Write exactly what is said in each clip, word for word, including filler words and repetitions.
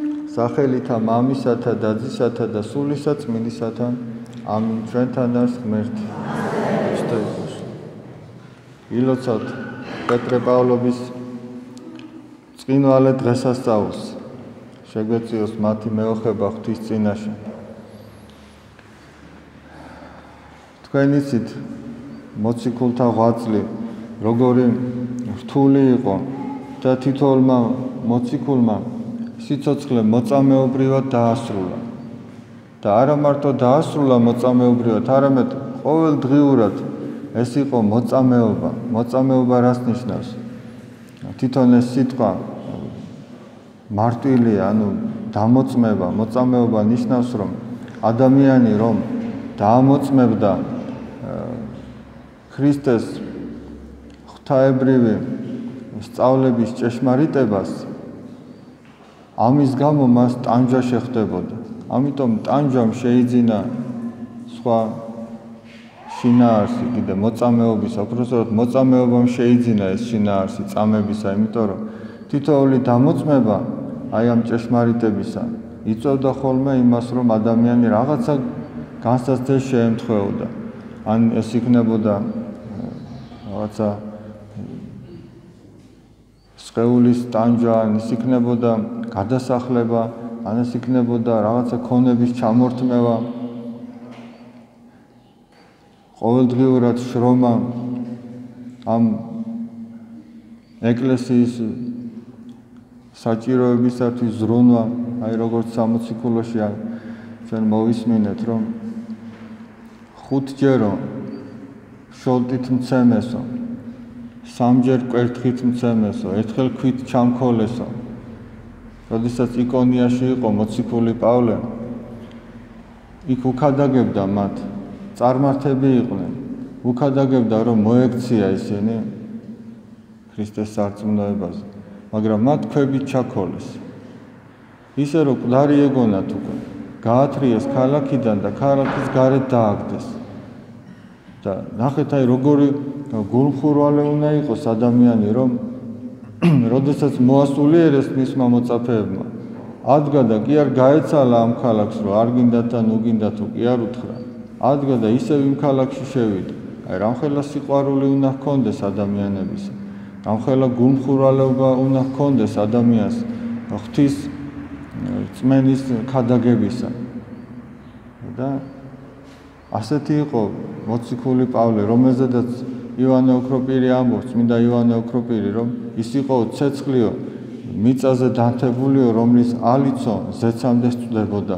სახელითა მამისათა და ძისათა და სულისა წმინდისათა. ამინ. ჩვენთან არის ღმერთი. ილოცავთ პეტრე პავლობის წინვალე დღესასწაულს. შეგვეციოს მათი მეოხება ღვთის წინაშე. თქვენ იცით მოციქულთა ღვაწლი როგორი რთული იყო და თითოეულმა მოციქულმა სიცოცხლე მოწამეობრივად დაასრულა. და არა მარტო დაასრულა მოწამეობრივად, არამედ ყოველდღიურად ეს იყო მოწამეობა. მოწამეობა რას ნიშნავს? თვითონ ეს სიტყვა მარტვილია, ანუ დამოწმება, მოწამეობა ნიშნავს, რომ ადამიანი რომ დაამოწმებდა ქრისტეს ღვთაებრივი სწავლების ჭეშმარიტებას, ამის გამო მას ტანჯვა შეხვდებოდა. ამიტომ ტანჯვამ შეიძინა სხვა შინაარსი, კიდე მოწამეობის, უпростоროდ მოწამეობამ შეიძინა ეს შინაარსი წამებისა, იმიტომ რომ თითოეული დამოწმება აი ამ ჭეშმარიტებისა იწვევდა ხოლმე იმას, რომ ადამიანი რაღაცა განსაცდელს შეემთხვეოდა. ან ეს იქნებოდა რაღაცა სხეულის ტანჯვა, ან ეს იქნებოდა გადასახლება, ან ეს იქნებოდა რაღაცა ქონების ჩამორთმევა. ყოველდღიურად შრომა ამ ეკლესიის საჭიროებისათვის ზრუნვა, აი როგორც სამოციქულოში ჩვენ მოვისმინეთ, რომ ხუთჯერო შოლტით მცემესო, სამჯერ კვერთხით მცემესო, ერთხელ ქვით ჩამქოლესო. როდესაც იკონიაში იყო მოციქული პავლე, იქ უქადაგებდა მათ, წარმართები იყვნენ, უქადაგებდა, რომ მოექცია ისინი ქრისტეს სარწმუნოებაზე, მაგრამ მათ ქვებით ჩაქოლეს. ისე რომ მკვდარი ეგონათ უკვე, გაათრიეს ქალაქიდან და ქალაქის გარეთ დააგდეს. და ნახეთ, აი როგორი გულმხურვალე უნდა იყოს ადამიანი, რომ როდესაც მოასულიერეს მისმა მოწაფეებმა, ადგა და კი არ გაეცალა ამ ქალაქს, რომ არ გინდა და ნუ გინდა თუ კი არ უთხრა. ადგა და ისევ იმ ქალაქში შევიდა. აი რამხელა სიყვარული უნდა ჰქონდეს ადამიანებისა. რამხელა გულმხურვალეობა უნდა ჰქონდეს ადამიანს ღვთის წმენის ქადაგებისა. და ასეთი იყო მოციქული პავლე, რომელზედაც ივანე ოქროპირი ამბობს, წმინდა ივანე ოქროპირი, რომ ის იყო ცეცხლიო, მიწაზე დანთებულიო, რომლის ალიცო ზეცამდე სწდებოდა.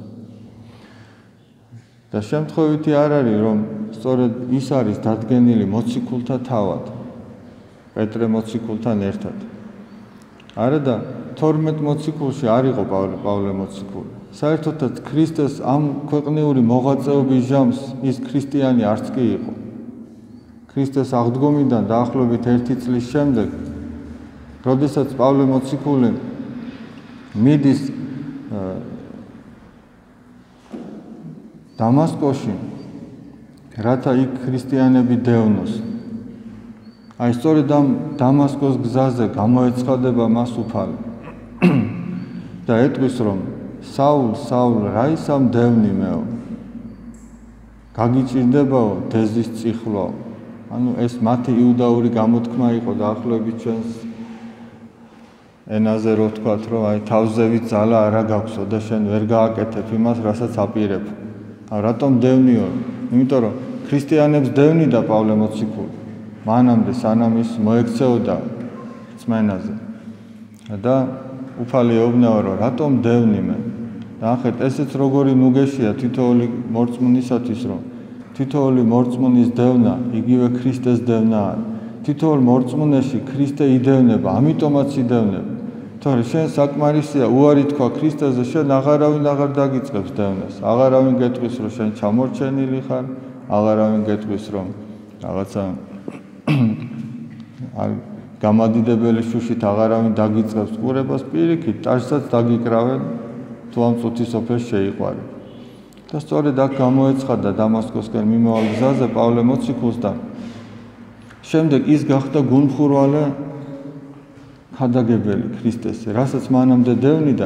და შემთხვევითი არ არის, რომ სწორედ ის არის დადგენილი მოციქულთა თავად, პეტრე მოციქულთან ერთად. არა და თორმეტ მოციქულში არ იყო პავლე, პავლე მოციქული. საერთოდაც ქრისტეს ამ ქვეყნიური მოღვაწეობის ჟამს ის ქრისტიანი არც კი იყო. ქრისტეს აღდგომიდან დაახლოებით ერთი წლის შემდეგ, როდესაც პავლე მოციქული მიდის დამასკოში, რათა იქ ქრისტიანები დევნოს. აი სწორედ ამ დამასკოს გზაზე გამოეცხადება მას უფალი და ეტყვის, რომ საულ, საულ, რა ისამ დევნი მეო, გაგიჭირდებაო დეზის წიხლო. ანუ ეს მათი იუდაური გამოთქმა იყო დაახლოებით ჩვენს ენაზე რო ვთქვათ, რომ აი თავზევით ძალა არა გაქვსო და შენ ვერ გააკეთებ იმას, რასაც აპირებ. აი რატომ დევნიო? იმიტომ რომ ქრისტიანებს დევნიდა პავლე მოციქული. მანამდე სანამ ის მოექცეოდა წმენაზე. და უფალი ეუბნება, რომ რატომ დევნი მე? ნახეთ, ესეც როგორი ნუგეშია თითოეული მორწმუნისათვის, რომ თითოეული მორწმუნის დევნა იგივე ქრისტეს დევნაა. თითოეულ მორწმუნეში ქრისტე იდევნება, ამიტომაც იდევნება. თორე შენ საკმარისია უარი თქვა ქრისტეზე, შენ აღარავინ აღარ დაგიწყებს დევნას. აღარავინ გეტყვის, რომ შენ ჩამორჩენილი ხარ, აღარავინ გეტყვის, რომ რაღაცა გამადიდებელი შუშით აღარავინ დაგიწყებს ყურებას, პირიქით ტაშსაც დაგიკრავენ, თუ ამ წუთის სოფელს შეიყვარე. და სწორედ აქ გამოეცხადა დამასკოსკენ მიმავალ გზაზე პავლე მოციქულს და შემდეგ ის გახდა გულმხურვალე ქადაგებელი ქრისტეს, რასაც მანამდე დევნიდა,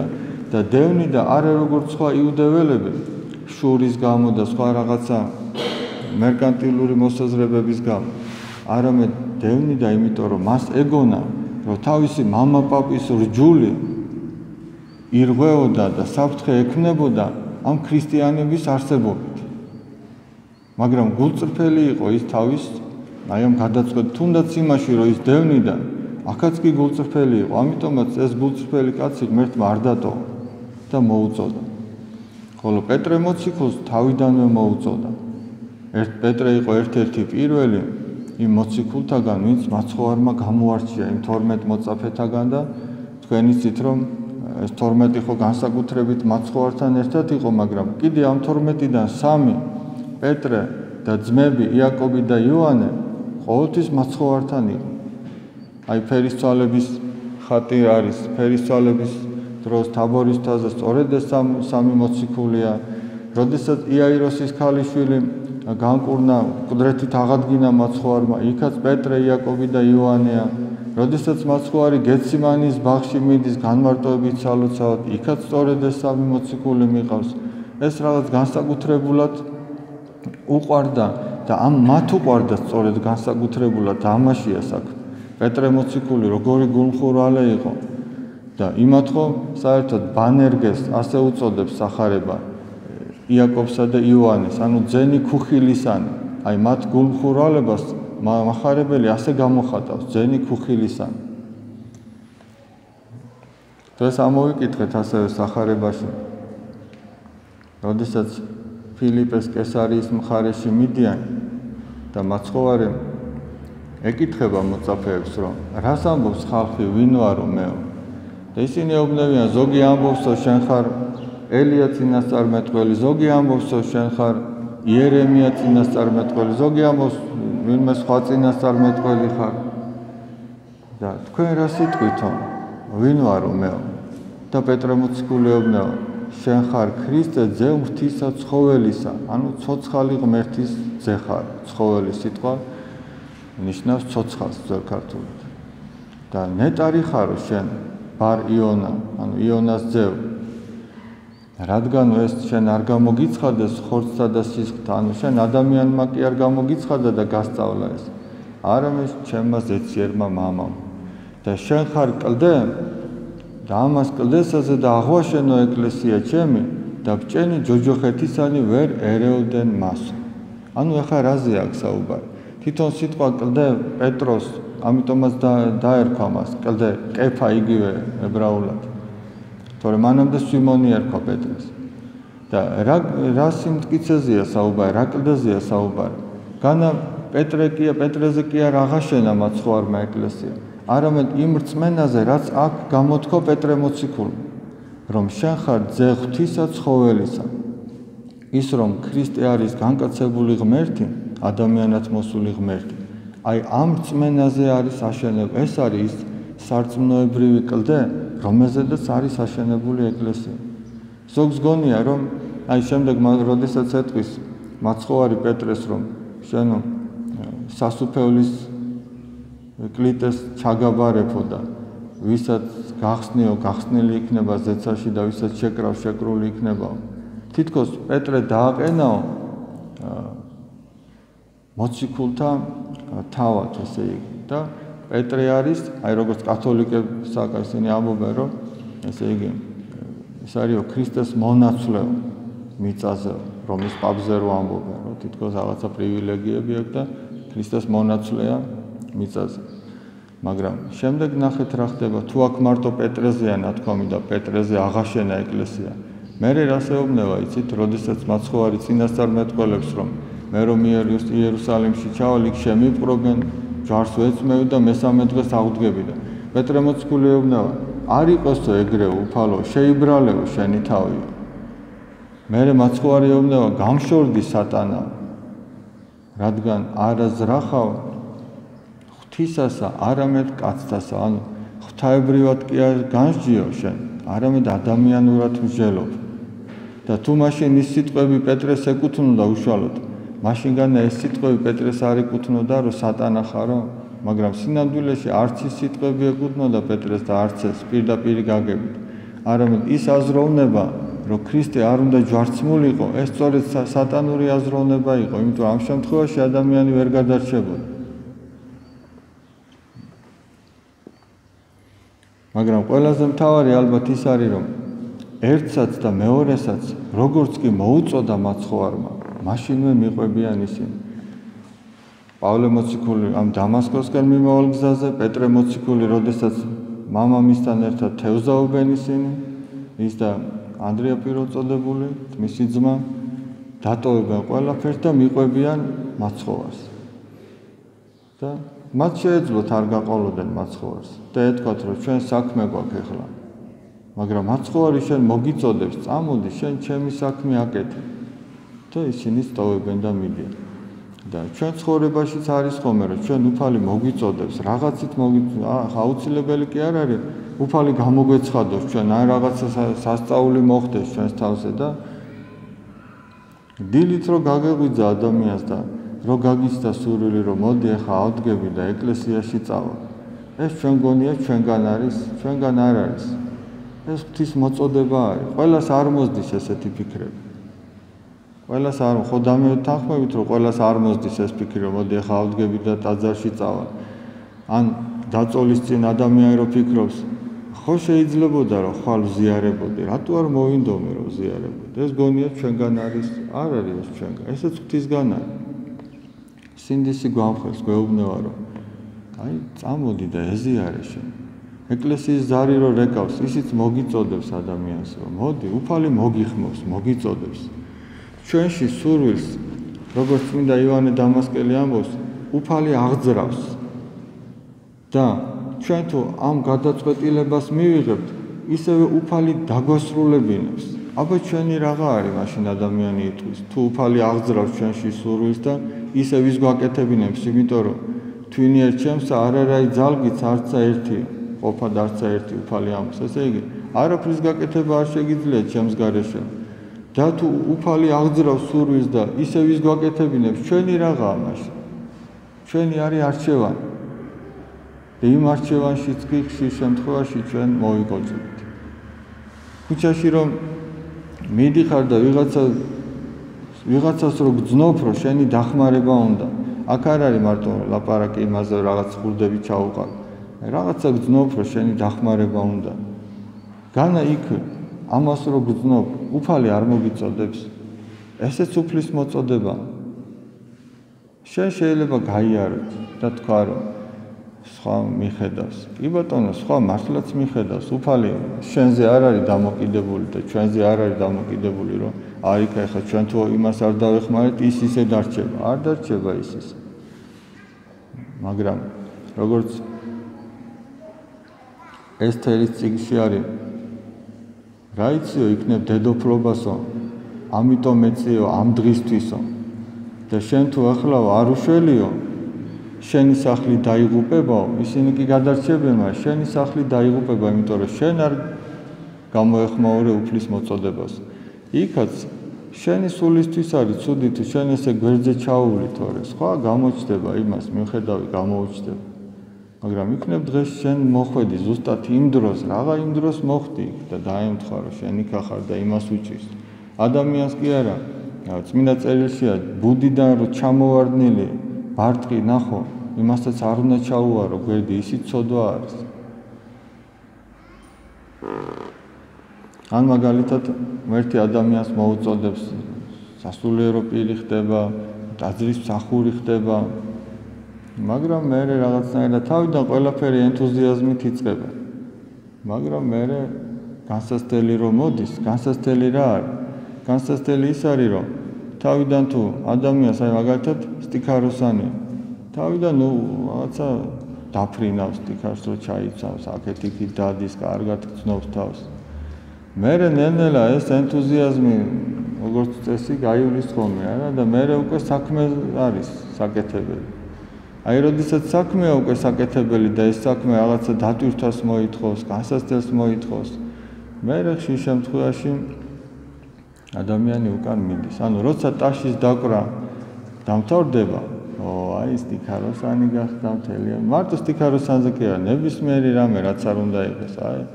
და დევნი და არა როგორც სხვა იუდეველები შურის გამო და სხვა რაღაცა მერკანტილური მოსაზრებების გამო, არამედ დევნი და იმიტომ რომ მას ეგონა, რომ თავისი მამა პაპის რჯული ირღვეოდა და საფრთხე ექმნებოდა ამ ქრისტიანების არსებობით. მაგრამ გულწრფელი იყო ის თავის, აი ამ გადაწყვეტ, თუნდაც იმაში, რომ ის დევნი და აქაც კი გულწრფელი იყო, ამიტომაც ეს გულწრფელი კაცი ღმერთმა არ დატოვა და მოუწოდა. ხოლო პეტრე მოციქულს თავიდანვე მოუწოდა. ერთ პეტრე იყო ერთ-ერთი პირველი იმ მოციქულთაგან, ვინც მაცხოვარმა გამოარჩია იმ თორმეტ მოწაფეთაგან და თქვენ იცით, რომ ეს თორმეტი ხო განსაკუთრებით მაცხოვართან ერთად იყო, მაგრამ კიდე ამ თორმეტიდან სამი პეტრე და ძმები იაკობი და იოანე ყოველთვის მაცხოვართან იყო. აი ფერისცვალების ხატი არის, ფერისცვალების დროს თაბორის მთაზე სწორედ ეს სამი მოციქულია. როდესაც იაიროსის ქალიშვილი განკურნა, მკვდრეთით აღადგინა მაცხოვარმა, იქაც პეტრე, იაკობი და იოანეა. როდესაც მაცხოვარი გეციმანის ბაღში მიდის განმარტოებით სალოცავად, იქაც სწორედ ეს სამი მოციქული მიყავს. ეს რაღაც განსაკუთრებულად უყვარდა და ამ მათ უყვარდა სწორედ განსაკუთრებულად ამაშია საქმე. პეტრე მოციქული როგორი გულმხურვალე იყო და იმათ ხო საერთოდ ბანერგეს ასე უწოდებს სახარება იაკობსა და იოანეს, ანუ ძენი ქუხილისანი. აი მათ გულმხურვალებას მახარებელი ასე გამოხატავს, ძენი ქუხილისანი. დღეს ამოვიკითხეთ ასევე სახარებაში. როდესაც ფილიპეს კესარიის მხარეში მიდიან და მაცხოვარი ეკითხება მოწაფეებს, რომ რას ამბობს ხალხი, ვინ ვარო მეო? და ისინი ეუბნებიან, ზოგი ამბობს, რომ შენ ხარ ელია წინასწარმეტყველი, ზოგი ამბობს, რომ შენ ხარ იერემია წინასწარმეტყველი, ზოგი ამბობს, ვინმე სხვა წინასწარმეტყველი ხარ. და თქვენ რა სიტყვითო, ვინ ვარო მეო? და პეტრე მოციქული ეუბნება, შენ ხარ ქრისტე ძე ღვთისა ცხოველისა, ანუ ცოცხალი ღმერთის ძე ხარ. ცხოველი სიტყვა ნიშნავს ცოცხალს ძველ ქართულად. და ნეტარი ხარო შენ ბარ იონა, ანუ იონას ძევ. რადგან ეს შენ არ გამოგიცხადეს ხორცსა და სისხლთან, ანუ შენ ადამიანმა კი არ გამოგიცხადა და გასწავლა ეს, არამედ ჩემმა ზეციერმა მამამ. და შენ ხარ კლდე და ამას კლდესაზე და აღვაშენო ეკლესია ჩემი და ბჭენი ჯოჯოხეთისანი ვერ ერეოდენ მასო. ანუ ეხლა რაზე აქვს საუბარი? თვითონ სიტყვა კლდე პეტროს, ამიტომაც დაერქვა მას კლდე, კეფა იგივე ებრაულად. თორემ მანამდე სვიმონი ერქვა პეტრეს. და რა რა სიმტკიცეზეა საუბარი, რა კლდეზეა საუბარი? განა პეტრე კი პეტრეზე კი არ აღაშენა მაცხოვარმა ეკლესია, არამედ იმ რწმენაზე, რაც აქ გამოთქო პეტრე მოციქული, რომ შენ ხარ ძე ღვთისა ცხოველისა. ის რომ ქრისტე არის განკაცებული ღმერთი, ადამიანად მოსული ღმერთი. აი ამ რწმენაზე არის აშენებული, ეს არის სარწმუნოებრივი კლდე, რომელზედაც არის აშენებული ეკლესია. ზოგს გონია, რომ აი შემდეგ როდესაც ეტყვის მაცხოვარი პეტრეს, რომ შენო სასუფეველის კლიტეს ჩაგაბარებო და ვისაც გახსნიო, გახსნილი იქნება ზეცაში და ვისაც შეკრავ, შეკრული იქნებაო. თითქოს პეტრე დააყენაო მოციქულთა თავად, ესე იგი. და პეტრე არის, აი როგორც კათოლიკებს ისინი ამბობენ, რომ ესე იგი ეს არისო ქრისტეს მონაცვლეო მიწაზე, რომის პაპზე რო ამბობენ, რომ თითქოს რაღაცა პრივილეგიები აქვს და ქრისტეს მონაცვლეა მიწაზე. მაგრამ შემდეგ ნახეთ რა ხდება, თუ აქ მარტო პეტრეზეა ნათქვამი და პეტრეზე აღაშენა ეკლესია. მერე რას ეუბნება, იცით, როდესაც მაცხოვარი წინასწარმეტყველებს, რომ მე რომ იერუსალიმში ჩავალ, იქ შემიპყრობენ, ჯვარს ვეწმევ და მესამე დღეს ავდგები და პეტრე მოციქული ეუბნება, არ იყოსო ეგრე უფალო, შეიბრალეო შენი თავი. მერე მაცხოვარი ეუბნება, გამშორდი სატანა, რადგან არა ზრახავ ღვთისასა, არამედ კაცთასა, ანუ ღვთაებრივად კი არ განსჯიო შენ, არამედ ადამიანურად მსჯელობ. და თუ მაშინ ის სიტყვები პეტრეს ეკუთვნოდა უშუალოდ, მაშინ განა ეს სიტყვები პეტრეს არ ეკუთვნოდა, რომ სატანა ხარო, მაგრამ სინამდვილეში არც ის სიტყვები ეკუთვნოდა პეტრეს და არც ეს პირდაპირ გაგებით. არამედ ის აზროვნება, რომ ქრისტე არ უნდა ჯვარცმულიყო, ეს სწორედ სატანური აზროვნება იყო, იმიტომ ამ შემთხვევაში ადამიანი ვერ გადარჩებოდა. მაგრამ ყველაზე მთავარი ალბათ ის არის, რომ ერთსაც და მეორესაც როგორც კი მოუწოდა მაცხოვარმა, მაშინვე მიყვებიან ისინი. პავლე მოციქული ამ დამასკოსკენ მიმავალ გზაზე, პეტრე მოციქული, როდესაც მამამისთან ერთად თევზაობენ ისინი, ის და ანდრია პირველწოდებული, მისი ძმა, დატოვებენ ყველაფერს და მიყვებიან მაცხოვარს. და მათ შეეძლოთ არ გაყოლოდნენ მაცხოვარს და ეთქვათ, რომ ჩვენ საქმე გვაქვს ახლა. მაგრამ მაცხოვარი შენ მოგიწოდებს, წამოდი, შენ ჩემი საქმე აკეთე. და ისინი სტოვებენ და მიდიან. და ჩვენ ცხოვრებაშიც არის ხოლმე, რომ ჩვენ უფალი მოგვიწოდებს, რაღაცით მოგვიწოდებს, აუცილებელი კი არ არის, უფალი გამოგვეცხადოს ჩვენ, აი რაღაცა სასწაული მოხდეს ჩვენს თავზე და დილით რო გაგეღვიძა ადამიანს და რო გაგიცდა სურვილი, რომ მოდი ახლა ავდგები და ეკლესიაში წავა. ეს ჩვენ გონია ჩვენგან არის, ჩვენგან არ არის. ეს ღვთის მოწოდება არის. ყველას არ მოსდის ესეთი ფიქრები. ყველას არ ხო დამეთანხმებით, რომ ყველას არ მოსდის ეს ფიქრი, რომ მოდი ახლა ავდგები და ტაძარში წავა. ან დაწოლის წინ ადამიანი რო ფიქრობს, ხო შეიძლებოდა რომ ხვალ ზიარებოდი, რატო არ მოვინდომე რომ ზიარებოდი? ეს გონია ჩვენგან არის, არ არის ეს ჩვენგან. ესეც ღვთისგან არის. სინდისი გვამხელს, გვეუბნება რომ აი წამოდი და ეზიარე შენ. ეკლესიის ზარი რო რეკავს, ისიც მოგიწოდებს ადამიანს, რომ მოდი, უფალი მოგიხმობს, მოგიწოდებს. ჩვენში სურვილს, როგორც წმინდა იოანე დამასკელი ამბობს, უფალი აღძრავს. და ჩვენ თუ ამ გადაწყვეტილებას მივიღებთ, ისევე უფალი დაგვასრულებინებს. აბა ჩვენი რაღა არის მაშინ ადამიანი იტყვის, თუ უფალი აღძრავს ჩვენში სურვილს და ისევ ის გვაკეთებინებს, იმიტომ რომ თვინიერ ჩემსა არ არის ძალგიც არცა ერთია, ყოფად არცა ერთი უფალი ამბობს. ესე იგი, არაფრის გაკეთება არ შეგიძლია ჩემს გარეშე. და თუ უფალი აღძრავს სურვილს და ისევ ის გვაკეთებინებს, ჩვენი რაღაცა მაშინ. ჩვენი არის არჩევანი. და იმ არჩევანშიც კი ხშირ შემთხვევაში ჩვენ მოვიგოძებთ. ქუჩაში რომ მიდიხარ და ვიღაცა ვიღაცას რო გძნობ, რომ შენი დახმარება უნდა. აქ არ არის მარტო ლაპარაკი იმაზე, რომ რაღაც ხურდები ჩაუყარ. რაღაცა გძნობ, რომ შენი დახმარება უნდა. განა იქ ამას რო გძნობ, უფალი არ მოგიწოდებს. ესეც უფლის მოწოდება. შენ შეიძლება გაიაროთ და თქვა რომ სხვა მიხედავს. კი ბატონო, სხვა მართლაც მიხედავს. უფალი შენზე არ არის დამოკიდებული და ჩვენზე არ არის დამოკიდებული, რომ აი ხა ხა ჩვენ თუ იმას არ დავეხმარეთ, ის ისე დარჩება. არ დარჩება ის ისე. მაგრამ როგორც ესთერის წიგნში არის, რა იციო იქნებ დედოფლობასო, ამიტომ ეწიო ამ დღისთვისო. და შენ თუ ახლა არ უშველიო, შენი სახლი დაიღუპებაო, ისინი კი გადარჩებენ, მაგრამ შენი სახლი დაიღუპება, იმიტომ რომ შენ არ გამოეხმაურე უფლის მოწოდებას. იქაც შენი სულისთვის არის ცუდი თუ შენ ესე გვერდზე ჩაუვლი თორე, სხვა გამოჩდება იმას, მიუხედავი გამოუჩდება. მაგრამ იქნებ დღეს შენ მოხვედი ზუსტად იმ დროს, რაღა იმ დროს მოხვდი და დაემთხვა რომ შენ იქ ახარ და იმას უჭირს. ადამიანს კი არა, წმინდა წერილშია ბუდიდან რო ჩამოვარდნილი ბარტყი ნახო, იმასაც არ უნდა ჩაუვარო გვერდი, ისიც ცოდვა არის. ან მაგალითად ერთი ადამიანს მოუწოდებს სასულიერო პირი ხდება, ტაძრის მსახური ხდება, მაგრამ მე რაღაცნაირად თავიდან ყველაფერი ენთუზიაზმით იწყება. მაგრამ მე განსასწრელი რომ მოდის, განსასწრელი რა არის? განსასწრელი ის არის, რომ თავიდან თუ ადამიანს აი მაგალითად სტიქაროსანი, თავიდან ნუ რაღაცა დაფრინავს სტიქარს, რომ ჩაიცავს, აქეთ-იქით დადის, კარგად გრძნობს თავს. მერე ნელ-ნელა ეს ენთუზიაზმი როგორც წესი გაივლის ხოლმე არა და მერე უკვე საქმე არის საკეთებელი. აი როდესაც საქმეა უკვე საკეთებელი და ეს საქმე რაღაცა დატვირთვას მოითხოვს, განსასწრელს მოითხოვს, მერე ხშირ შემთხვევაში ადამიანი უკან მიდის. ანუ როცა ტაშის დაკვრა დამთავრდება, ო აი სტიქაროსანი გახდა მთელი. მარტო სტიქაროსანზე კი არა, ნებისმიერი რამე რაც არ უნდა იყოს, აი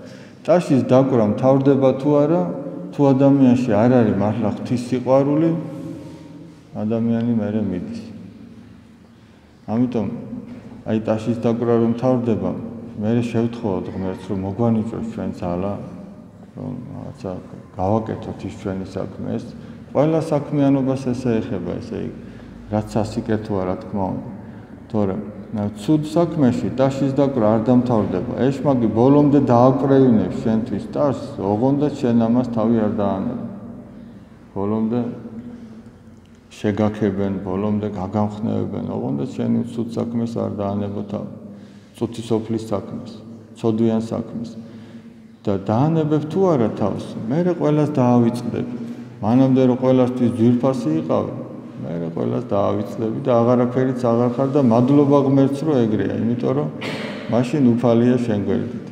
ტაშის დაკვრა მთავრდება თუ არა, თუ ადამიანში არ არის მართლა ღვთის სიყვარული, ადამიანი მერე მიდის. ამიტომ აი ტაშის დაკვრა რომ მთავრდება, მერე შევთხოვოთ ღმერთს რომ მოგვანიჭოს ჩვენ ძალა, რომ რაღაცა გავაკეთოთ ის ჩვენი საქმე. ეს ყველა საქმიანობას ესე ეხება, ესე იგი, რაც სასიკეთოა, რა თქმა უნდა. თორემ ცუდ საქმეში ტაშის დაკვრა არ დამთავრდება. ეშმაკი ბოლომდე დააკვრევინებს შენთვის ტაშს, ოღონდ შენ ამას თავი არ დაანებ. ბოლომდე შეგაქებენ, ბოლომდე გაგამხნევებენ, ოღონდ შენი ცუდ საქმეს არ დაანებო თავი. წუთი სოფლის საქმეს, ცოდვიან საქმეს. და დაანებებ თუ არა თავს, მერე ყველას დაავიწყდები. მანამდე რომ ყველასთვის ძვირფასი იყავი, მერე ყველას დაავიწყდები და აღარაფერიც აღარ ხარ და მადლობა ღმერთს რომ ეგრეა, იმიტომ რომ მაშინ უფალია შენ გვერდით.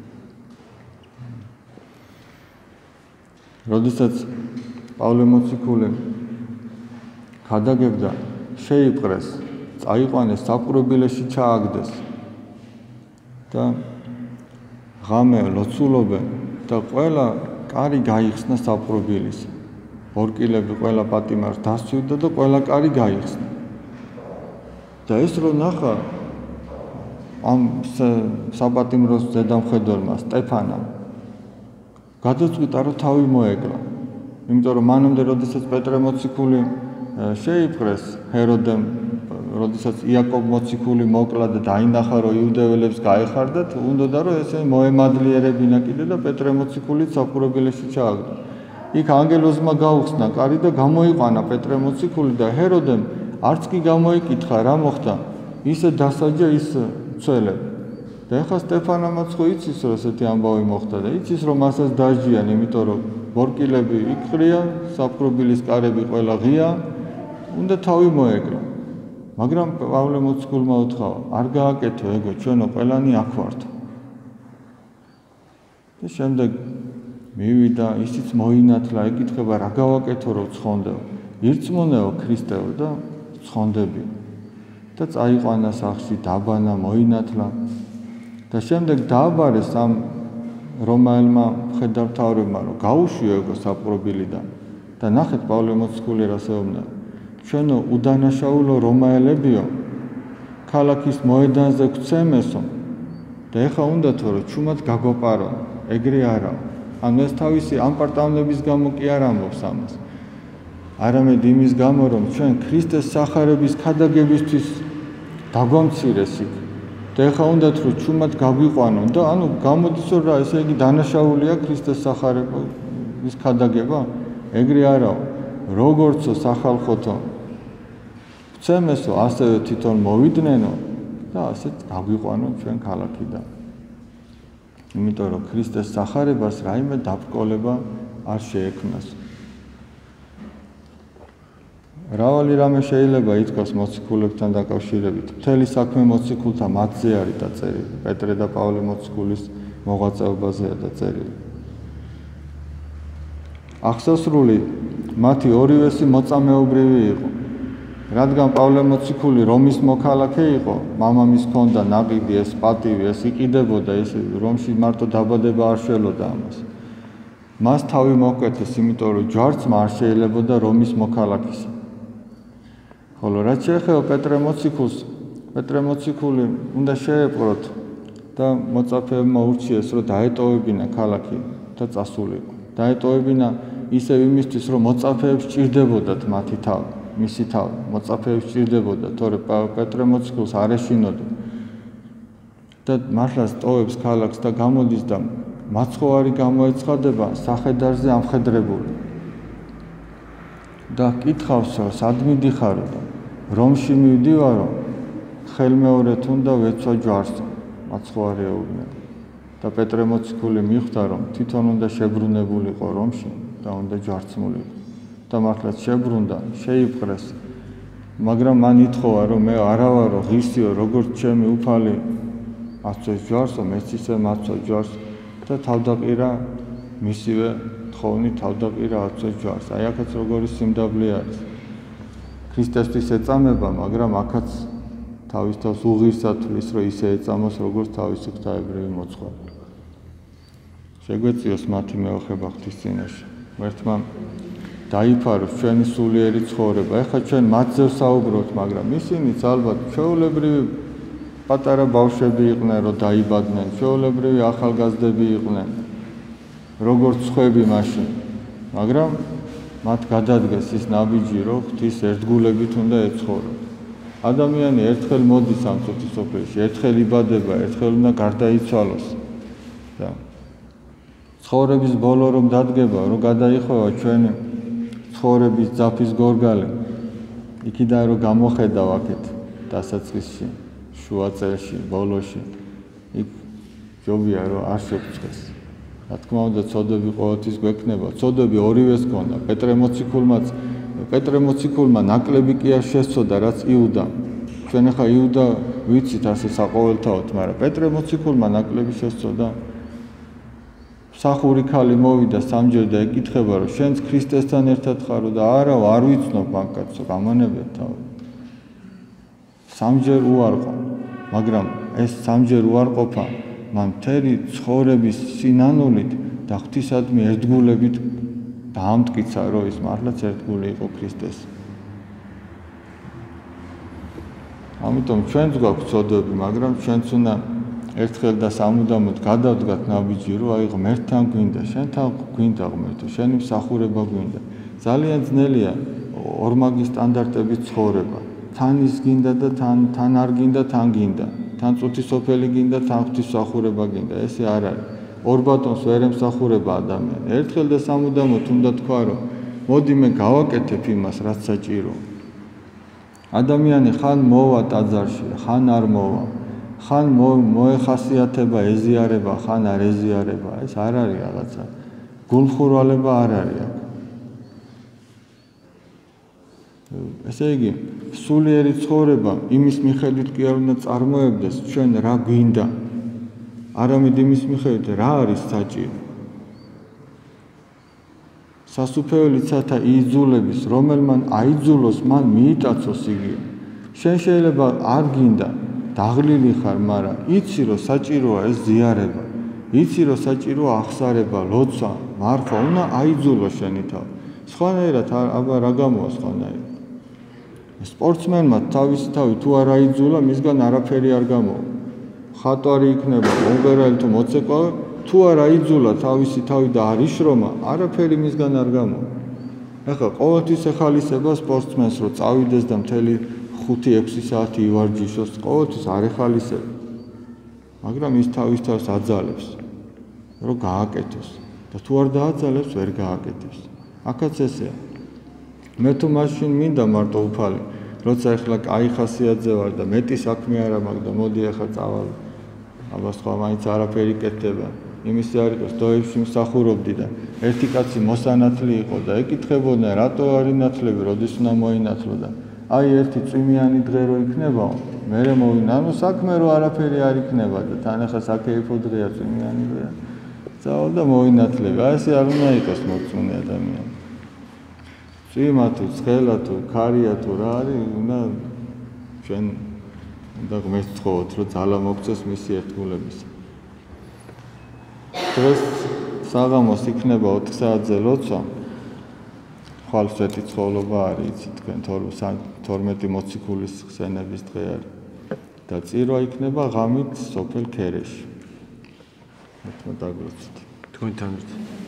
როდესაც პავლე მოციქული გადაგებდა, შეიპყრეს, წაიყვანეს საპყრობილეში ჩააგდეს და ღამე ლოცულობენ და ყველა კარი გაიხსნა საპყრობილისა. ორკილები ყველა პატიმარს დასცვიდა და ყველა კარი გაიხსნა. და ეს რო ნახა ამ საპატიმროს ზედამხედველმა სტეფანამ გადაწყვიტა რომ თავი მოეკლა. იმიტომ რომ მანამდე როდესაც პეტრე მოციქული შეიპყრეს ჰეროდემ, როდესაც იაკობ მოციქული მოკლა და დაინახა რომ იუდეველებს გაეხარდათ, უნდოდა რომ ესე მოემადლიერებინა კიდე და პეტრე მოციქულიც საპყრობილეში ჩააგდა. იქ ანგელოზმა გაუხსნა კარი და გამოიყვანა პეტრე მოციქული და ჰეროდემ არც კი გამოიკითხა რა მოხდა, ისე დასაჯა ის ცველები. და ეხლა სტეფანამაც ხო იცის რომ ესეთი ამბავი მოხდა და იცის რომ მასაც დაჟიან, იმიტომ რომ ბორკილები იყრია, საპყრობილის კარები ყველა ღია, უნდა თავი მოეკლა. მაგრამ პავლე მოციქულმა უთხრა, არ გააკეთო ეგო, ჩვენო ყველანი აქ ვართ. და შემდეგ მივიდა, ისიც მოინათლა, ეკითხება რა გავაკეთო რომ ცხონდეო. ირწმუნეო ქრისტეო და ცხონდები. და წაიყვანა სახლში, დაბანა, მოინათლა. და შემდეგ დააბარეს ამ რომაელმა მხედართმთავრებმა, რომ გაუშვიო ეგო საპყრობილიდან. და ნახეთ პავლე მოციქული რას ეუბნება. ჩვენო უდანაშაულო რომაელებიო, ქალაქის მოედანზე გვცემესო და ეხა უნდათო რომ ჩუმად გაგვაპარო, ეგრე არაა. ანუ ეს თავისი ამპარტავნების გამო კი არ ამბობს ამას. არამედ იმის გამო, რომ ჩვენ ქრისტეს სახარების ქადაგებისთვის დაგვამცირეს იქ. და ეხა უნდათ რომ ჩუმად გაგვიყვანონ და ანუ გამოდის რომ რა, ესე იგი დანაშაულია ქრისტეს სახარების ქადაგება? ეგრე არაა. როგორცო სახალხოთო გვცემესო, ასევე თვითონ მოვიდნენ და ასეც გაგვიყვანონ ჩვენ ქალაქიდან. იმიტომ რომ ქრისტეს სახარებას რაიმე დაბრკოლება არ შეექმნას. მრავალი რამე შეიძლება ითქვას მოციქულებთან დაკავშირებით. მთელი საქმე მოციქულთა მათზე არის დაწერილი. პეტრე და პავლე მოციქულის მოღვაწეობაზეა დაწერილი. აღსასრული მათი ორივესი მოწამეობრივი იყო. რადგან პავლე მოციქული რომის მოქალაქე იყო, მამამის ჰქონდა ნაყიდი ეს პატივი, ეს იყიდებოდა, ეს რომში მარტო დაბადება არ შეელოდა ამას. მას თავი მოჰკვეთეს, იმიტომ რომ ჯვარცმა არ შეიძლებოდა რომის მოქალაქისა. ხოლო რაც შეეხება პეტრე მოციქულს, პეტრე მოციქული უნდა შეეპყროთ და მოწაფეებმა ურჩიეს, რომ დაეტოვებინა ქალაქი და წასულიყო. დაეტოვებინა ისევ იმისთვის, რომ მოწაფეებს სჭირდებოდათ მათი თავი, მისი თავი, მოწაფეებს სჭირდებოდა, თორე პეტრე მოციქულს არ ეშინოდა. და მართლაც ტოვებს ქალაქს და გამოდის და მაცხოვარი გამოეცხადება სახედარზე ამხედრებული. და კითხავს, რომ სად მიდიხარო და რომში მივდივარო, ხელმეორედ უნდა ვეცვა ჯვარსო, მაცხოვარი ეუბნება. და პეტრე მოციქული მიხვდა, რომ თვითონ უნდა შებრუნებულიყო რომში და უნდა ჯვარცმულიყო. და მართლაც შებრუნდა, შეიპყრეს. მაგრამ მან ითხოვა, რომ მე არა ვარო ღირსიო, როგორც ჩემი უფალი მაცვეს ჯვარსო, მეც ისე მაცვა ჯვარს და თავდაყირა მისივე თხოვნით თავდაყირა აცვეს ჯვარს. აი აქაც როგორი სიმდაბლე არის. ქრისტესთვის ეწამება, მაგრამ აქაც თავის თავს უღირსად თვლის, რომ ისე ეწამოს, როგორც თავისი ღვთაებრივი მოწყობილი. შეგვეციოს მათი მეოხება ღვთის წინაშე. ღმერთმა დაიფაროს ჩვენი სულიერი ცხოვრება. ეხლა ჩვენ მათზე ვსაუბრობთ, მაგრამ ისინიც ალბათ ჩვეულებრივი პატარა ბავშვები იყვნენ, რომ დაიბადნენ, ჩვეულებრივი ახალგაზრდები იყვნენ, როგორც სხვები მაშინ. მაგრამ მათ გადადგეს ის ნაბიჯი, რომ ღვთის ერთგულებით უნდა ეცხოვროთ. ადამიანი ერთხელ მოდის ამ წუთის სოფელში, ერთხელ იბადება, ერთხელ უნდა გარდაიცვალოს. და ცხოვრების ბოლო რომ დადგება, რომ გადაიხვევა ჩვენი ცხოვრების ძაფის გორგალი, იქიდან რომ გამოხედავ აქეთ დასაწყისში, შუა წელში, ბოლოში, იქ ჯობია რომ არ შეგწეს. რა თქმა უნდა, წოდები ყოველთვის გვექნება, წოდები ორივეს ჰქონდა. პეტრე მოციქულმაც, პეტრე მოციქულმა ნაკლები კი არ შესწოდა, რაც იუდა. ჩვენ ახლა იუდა ვიცით ასე საყოველთაოდ, მაგრამ პეტრე მოციქულმა ნაკლები შესწოდა. მსახური ქალი მოვიდა სამჯერ და ეკითხება, რომ შენც ქრისტესთან ერთად ხარო და არა, არ ვიცნობ მანკაცო, გამანებია თავი. სამჯერ უარყო, მაგრამ ეს სამჯერ უარყოფა მან მთელი ცხოვრების სინანულით და ღვთისადმი ერთგულებით დაამტკიცა, რომ ის მართლაც ერთგული იყო ქრისტეს. ამიტომ ჩვენც გვაქვს წოდები, მაგრამ ჩვენც უნდა ერთხელ და სამუდამოდ გადავდგათ ნაბიჯი, რომ აი ღმერთთან გვინდა, შენთან გვინდა ღმერთო, შენი მსახურება გვინდა. ძალიან ძნელია ორმაგი სტანდარტების ცხოვრება. თან ის გინდა და თან თან არ გინდა, თან გინდა. თან წუთის სოფელი გინდა, თან ღვთის მსახურება გინდა. ესე არ არის. ორ ბატონს ვერ ემსახურება ადამიანი. ერთხელ და სამუდამოდ უნდა თქვა, რომ მოდი მე გავაკეთებ იმას, რაც საჭიროა. ადამიანი ხან მოვა ტაძარში, ხან არ მოვა. ხან მოეხასიათება ეზიარება, ხან არ ეზიარება. ეს არ არის რაღაცა. გულხურვალება არ არის აქ. ესე იგი, სულიერი ცხოვრება იმის მიხედვით კი არ უნდა წარმოებდეს ჩვენ რა გვინდა. არამედ იმის მიხედვით რა არის საჭირო. სასუფეველი ცათა იძულების, რომელმან აიძულოს, მან მიიტაცოს იგივე. შენ შეიძლება არ გინდა დაღლილი ხარ, მაგრამ იცი რომ საჭიროა ეს ზიარება. იცი რომ საჭიროა ახსარება, ლოცვა, მარხვა, უნდა აიძულოს შენი თავი. სხვანაირად აბა რა გამოვა სხვანაირად. სპორტსმენმა თავისი თავი თუ არ აიძულა, მისგან არაფერი არ გამოვა. ხატვარი იქნება, მომღერალი თუ მოცეკვავე, თუ არ აიძულა თავისი თავი და არ იშრომა, არაფერი მისგან არ გამოვა. ეხლა ყოველთვის ეხალისება სპორტსმენს, რომ წავიდეს და მთელი ხუთი ექვსი საათი ივარჯიშოს, ყოველთვის არ ეხალისება. მაგრამ ის თავის თავს აძალებს, რომ გააკეთოს და თუ არ დააძალებს, ვერ გააკეთებს. აქაც ესეა. მე თუ მაშინ მინდა მარტო უფალი, როცა ეხლა კაი ხასიათზე ვარ და მეტი საქმე არა მაქვს და მოდი ახლა წავალ. აბა სხვა მაინც არაფერი კეთდება. იმისი არ იყოს, დოებში მსახურობდი და ერთი კაცი მოსანათლი იყო და ეკითხებოდნენ, რატო არ ინათლები, როდის უნდა მოინათლო და აი ერთი წვიმიანი დღე რო იქნება, მერე მოვინა, ანუ საქმე რო არაფერი არ იქნება და თან ახლა საკეიფო დღეა, წვიმიანი დღეა. წავალ და მოინათლები. აი ესე არ უნდა იყოს მოწმუნე ადამიანი. წვიმა თუ ცხელა თუ ქარია თუ რა არის, უნდა ჩვენ უნდა ღმერთს ვთხოვოთ, რომ ძალა მოგწეს მისი ერთგულებისა. დღეს საღამოს იქნება ოთხ საათზე ლოცვა. ხვალსვეტი ცხოვრება არის, იცით თქვენ თორმეტი მოციქულის ხსენების დღე არის. და წირვა იქნება ღამით სოფელ ქერეში. მეთქმა დაგვროცით. თქვენთან